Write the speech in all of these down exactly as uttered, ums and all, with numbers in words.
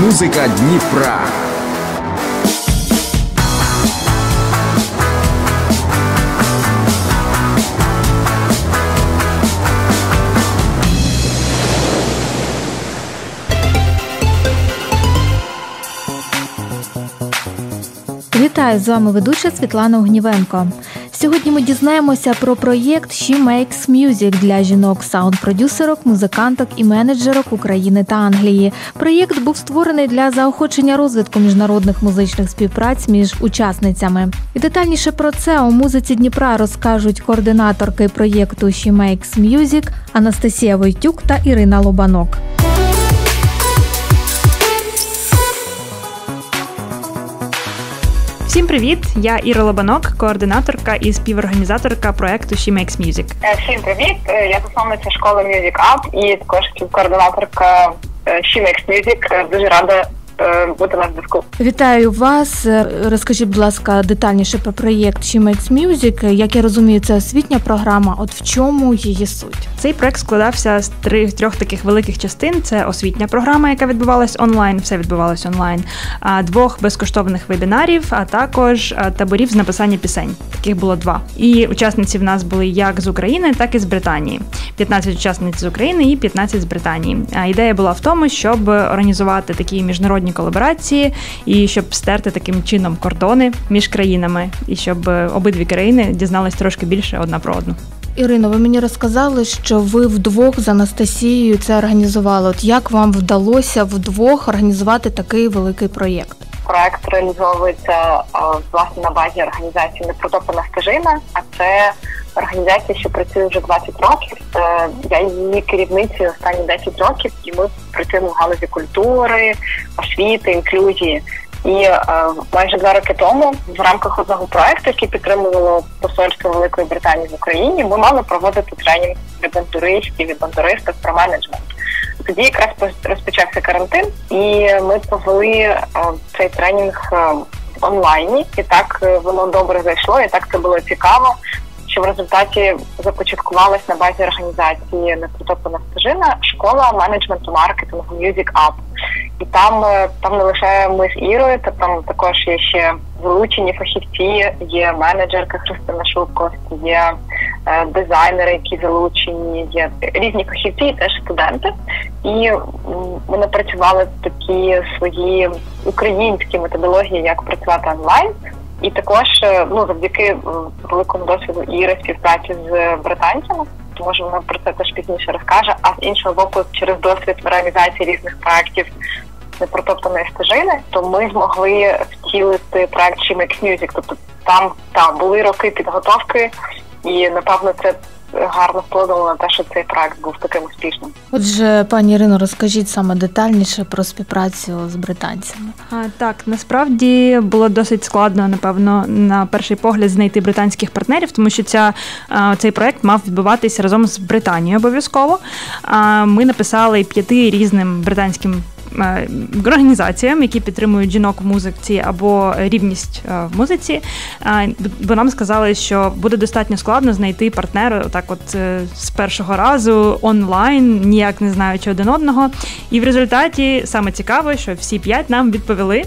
Музика Дніпра. Вітаю, з вами ведуча Світлана Огнівенко. Сьогодні ми дізнаємося про проєкт She Makes Music для жінок, саунд-продюсерок, музиканток і менеджерок України та Англії. Проєкт був створений для заохочення розвитку міжнародних музичних співпраць між учасницями. І детальніше про це у музиці Дніпра розкажуть координаторки проєкту She Makes Music Анастасія Войтюк та Ірина Лобанок. Всім привіт! Я Іра Лобанок, координаторка і співорганізаторка проєкту She Makes Music. Всім привіт! Я засновниця школи Music Up і також співкоординаторка She Makes Music. Дуже рада бути на зв'язку. Вітаю вас. Розкажіть, будь ласка, детальніше про проєкт She Makes Music. Як я розумію, це освітня програма. От в чому її суть? Цей проєкт складався з три, трьох таких великих частин. Це освітня програма, яка відбувалась онлайн, все відбувалось онлайн, двох безкоштовних вебінарів, а також таборів з написання пісень. Таких було два. І учасниці в нас були як з України, так і з Британії. п'ятнадцять учасниць з України і п'ятнадцять з Британії. А ідея була в тому, щоб організувати такі міжнародні колаборації і щоб стерти таким чином кордони між країнами, і щоб обидві країни дізнались трошки більше одна про одну. Ірино, ви мені розказали, що ви вдвох з Анастасією це організували. От як вам вдалося вдвох організувати такий великий проєкт? Проєкт реалізовується власне на базі організації «Непритоптана стежина», а це організація, що працює вже двадцять років. Я її керівницею останні десять років, і ми працюємо в галузі культури, освіти, інклюзії. І е, майже два роки тому в рамках одного проєкту, який підтримувало посольство Великої Британії в Україні, ми мали проводити тренінг для бандуристів і бандуристок про менеджмент. Тоді якраз розпочався карантин, і ми провели е, цей тренінг е, в онлайні, і так е, воно добре зайшло, і так це було цікаво, що в результаті започаткувалась на базі організації «Непритоптана стежина» школа менеджменту маркетингу Music Up. І там, там не лише ми з Ірою, та там також є ще залучені фахівці, є менеджерка Христина Шубко, є е, дизайнери, які залучені, є різні фахівці і теж студенти. І м, ми напрацювали такі свої українські методології, як працювати онлайн. І також, ну, завдяки великому досвіду Іри співпраці з британцями, тому що вона про це теж пізніше розкаже, а з іншого боку, через досвід в реалізації різних проєктів «Непротоптаної стежини», то ми змогли втілити проєкт She Makes Music. Тобто там, там були роки підготовки, і, напевно, це гарно вплинуло на те, що цей проєкт був таким успішним. Отже, пані Ірино, розкажіть саме детальніше про співпрацю з британцями. А, так, насправді було досить складно, напевно, на перший погляд знайти британських партнерів, тому що ця, цей проєкт мав відбуватися разом з Британією обов'язково. Ми написали п'яти різним британським організаціям, які підтримують жінок в музиці або рівність в музиці, бо нам сказали, що буде достатньо складно знайти партнера так от з першого разу онлайн, ніяк не знаючи один одного. І в результаті саме цікаво, що всі п'ять нам відповіли.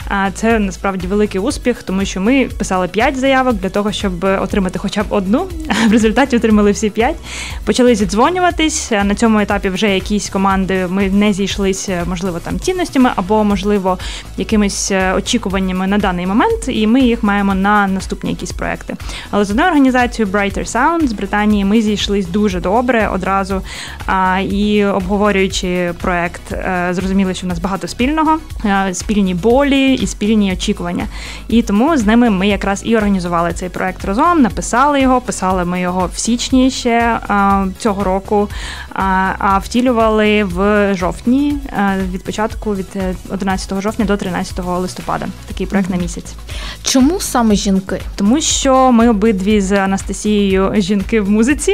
Це насправді великий успіх, тому що ми писали п'ять заявок для того, щоб отримати хоча б одну, а в результаті отримали всі п'ять. Почали зідзвонюватись. На цьому етапі вже якісь команди ми не зійшлися, можливо, там цінностями або, можливо, якимись очікуваннями на даний момент, і ми їх маємо на наступні якісь проекти. Але з одною організацією Brighter Sound з Британії ми зійшлись дуже добре одразу, а, і обговорюючи проект, зрозуміли, що в нас багато спільного, спільні болі і спільні очікування. І тому з ними ми якраз і організували цей проект разом, написали його, писали ми його в січні ще а, цього року, а, а втілювали в жовтні, а, від початку від одинадцятого жовтня до тринадцятого листопада. Такий проект на місяць. Чому саме жінки? Тому що ми обидві з Анастасією жінки в музиці,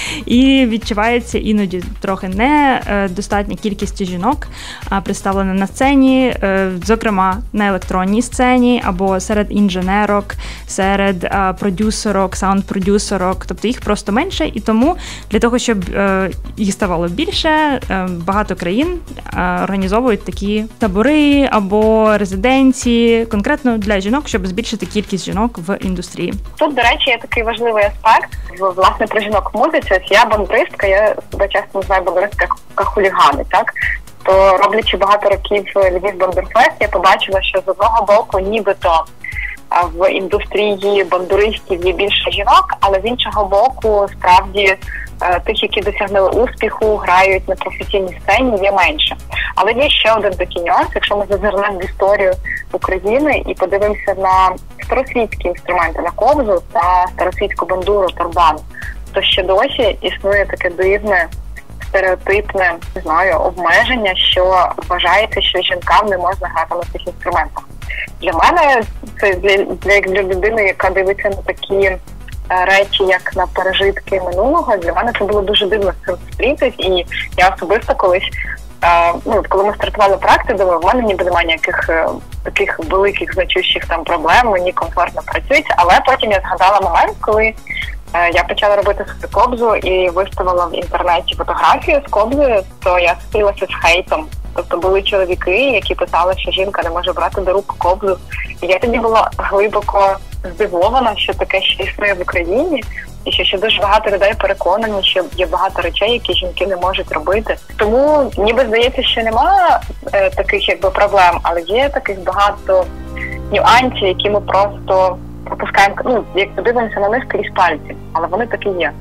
і відчувається іноді трохи недостатня кількість жінок представлена на сцені, зокрема на електронній сцені або серед інженерок, серед продюсерок, саунд-продюсерок, тобто їх просто менше, і тому для того, щоб їх ставало більше, багато країн організовують організовують такі табори або резиденції конкретно для жінок, щоб збільшити кількість жінок в індустрії. Тут, до речі, є такий важливий аспект, власне, про жінок в музиці. Ось я бандуристка, я себе часто називаю бандуристка як хулігани, так? То, роблячи багато років Львів Бандурфест, я побачила, що з одного боку нібито в індустрії бандуристів є більше жінок, але з іншого боку, справді, тих, які досягнули успіху, грають на професійній сцені, є менше. Але є ще один такий нюанс, якщо ми зазирнемо в історію України і подивимося на старосвітські інструменти, на кобзу та старосвітську бандуру, торбан, то ще досі існує таке дивне, стереотипне, не знаю, обмеження, що вважається, що жінкам не можна грати на цих інструментах. Для мене, це для, для, для людини, яка дивиться на такі речі, як на пережитки минулого, для мене це було дуже дивно з цим зустрітись, і я особисто колись, е, ну, коли ми стартували проекти, думаю, в мене ніби немає ніяких е, таких великих значущих там проблем, мені комфортно працюється, але потім я згадала момент, коли е, я почала робити свою кобзу і виставила в інтернеті фотографію з кобзою, то я зустрілася з хейтом. Тобто були чоловіки, які писали, що жінка не може брати до рук кобзу. І я тоді була глибоко здивована, що таке ще існує в Україні, і що ще дуже багато людей переконані, що є багато речей, які жінки не можуть робити. Тому ніби здається, що немає е, таких якби проблем, але є таких багато нюансів, які ми просто пропускаємо, ну, як подивимося на них крізь пальці, але вони такі є.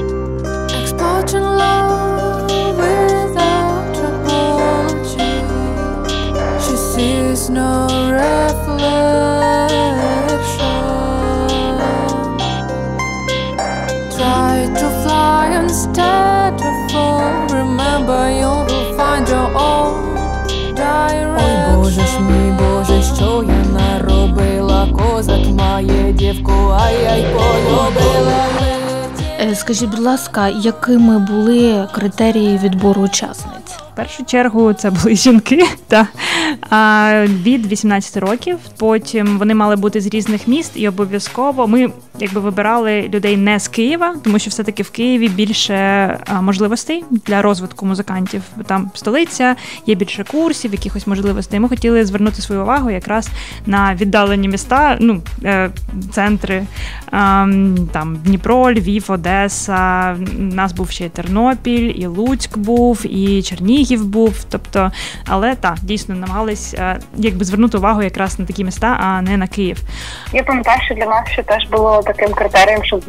There's no reflection. Try to fly instead of fall. Remember, you'll find your own direction. Ой, Боже ж мій, Боже, що я наробила? Козак має дівку, ай-яй, полюбила. Скажіть, будь ласка, якими були критерії відбору учасниць? В першу чергу це були жінки, та а, від вісімнадцяти років. Потім вони мали бути з різних міст, і обов'язково ми якби вибирали людей не з Києва, тому що все-таки в Києві більше а, можливостей для розвитку музикантів. Там столиця, є більше курсів, якихось можливостей. Ми хотіли звернути свою увагу якраз на віддалені міста, ну, е, центри, а, там Дніпро, Львів, Одеса. У нас був ще і Тернопіль, і Луцьк був, і Чернігів був. Тобто, але так, дійсно намагались якби звернути увагу якраз на такі міста, а не на Київ. Я пам'ятаю, що для нас ще теж було таким критерієм, щоб,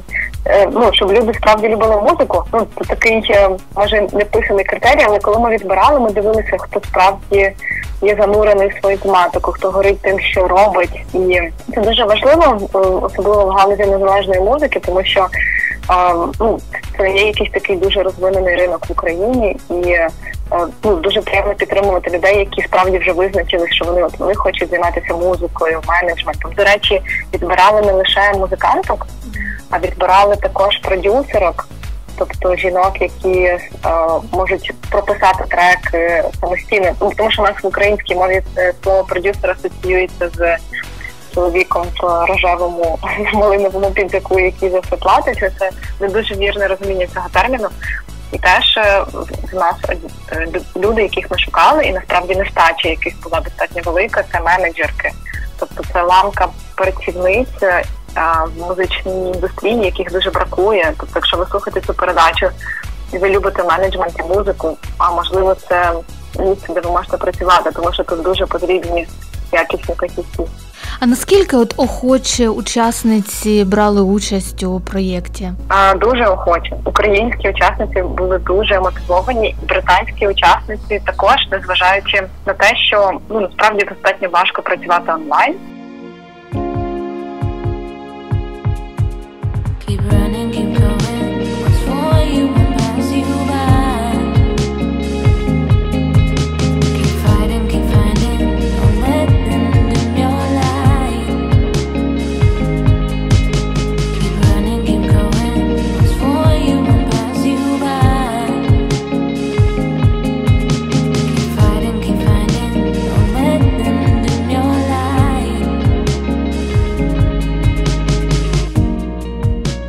ну, щоб люди справді любили музику. Ну, це такий, може, не писаний критерій, але коли ми відбирали, ми дивилися, хто справді є занурений в свою тематику, хто горить тим, що робить. І це дуже важливо, особливо в галузі незалежної музики, тому що ну, це є якийсь такий дуже розвинений ринок в Україні, і ну, дуже приємно підтримувати людей, які справді вже визначили, що вони от вони хочуть займатися музикою, менеджментом. До речі, відбирали не лише музиканток, а відбирали також продюсерок, тобто жінок, які е, можуть прописати трек самостійно. Тому що у нас в українській мові слово продюсер асоціюється з чоловіком в рожевому малиновому піджаку, який за все платить. Це не дуже вірне розуміння цього терміну. І теж в нас люди, яких ми шукали, і насправді нестача, яких була достатньо велика, це менеджерки. Тобто це ланка працівниць в музичній індустрії, яких дуже бракує. Тобто, якщо ви слухаєте цю передачу і ви любите менеджмент і музику, а можливо це місце, де ви можете працювати, тому що тут дуже потрібні якісні фахівці. А наскільки от охоче учасниці брали участь у проєкті? А, дуже охоче. Українські учасниці були дуже мотивовані, британські учасниці також, незважаючи на те, що ну, насправді достатньо важко працювати онлайн.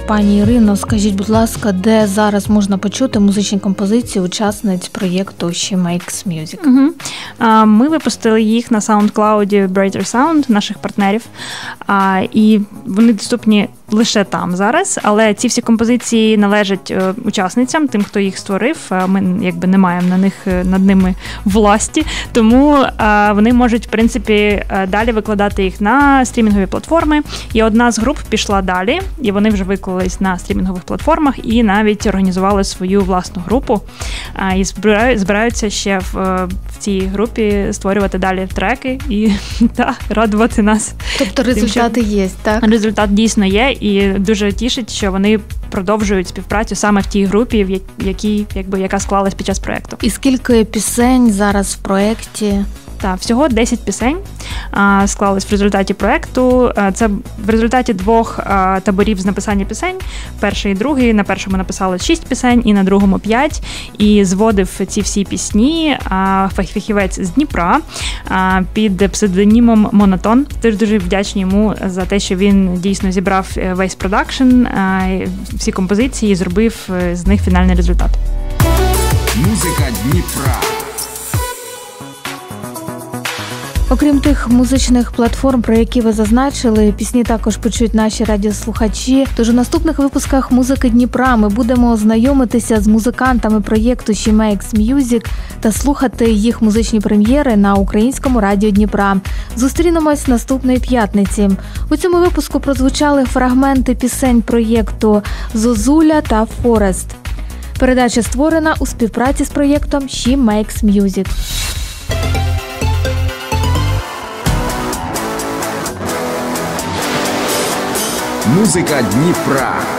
Пані Ірино, скажіть, будь ласка, де зараз можна почути музичні композиції учасниць проєкту She Makes Music? Угу. Ми випустили їх на SoundCloud Brighter Sound, наших партнерів, і вони доступні лише там зараз, але ці всі композиції належать учасницям, тим, хто їх створив. Ми якби не маємо на них над ними власті, тому вони можуть, в принципі, далі викладати їх на стрімінгові платформи. І одна з груп пішла далі, і вони вже виклались на стрімінгових платформах і навіть організували свою власну групу. І збираються ще в, в цій групі створювати далі треки і та, радувати нас. Тобто результати тим, є, так? Результат дійсно є, і дуже тішить, що вони продовжують співпрацю саме в тій групі, в якій, якби, яка склалась під час проєкту. І скільки пісень зараз в проєкті? Так, всього десять пісень а, склались в результаті проєкту. Це в результаті двох а, таборів з написання пісень. Перший і другий. На першому написали шість пісень і на другому п'ять. І зводив ці всі пісні а, фахівець з Дніпра а, під псевдонімом Монотон. Тож дуже вдячні йому за те, що він дійсно зібрав весь продакшн, а, всі композиції і зробив з них фінальний результат. Музика Дніпра. Окрім тих музичних платформ, про які ви зазначили, пісні також почують наші радіослухачі. Тож у наступних випусках «Музики Дніпра» ми будемо знайомитися з музикантами проєкту She Makes Music та слухати їх музичні прем'єри на українському радіо Дніпра. Зустрінемось наступної п'ятниці. У цьому випуску прозвучали фрагменти пісень проєкту «Зозуля» та «Форест». Передача створена у співпраці з проєктом She Makes Music. Музика Дніпра.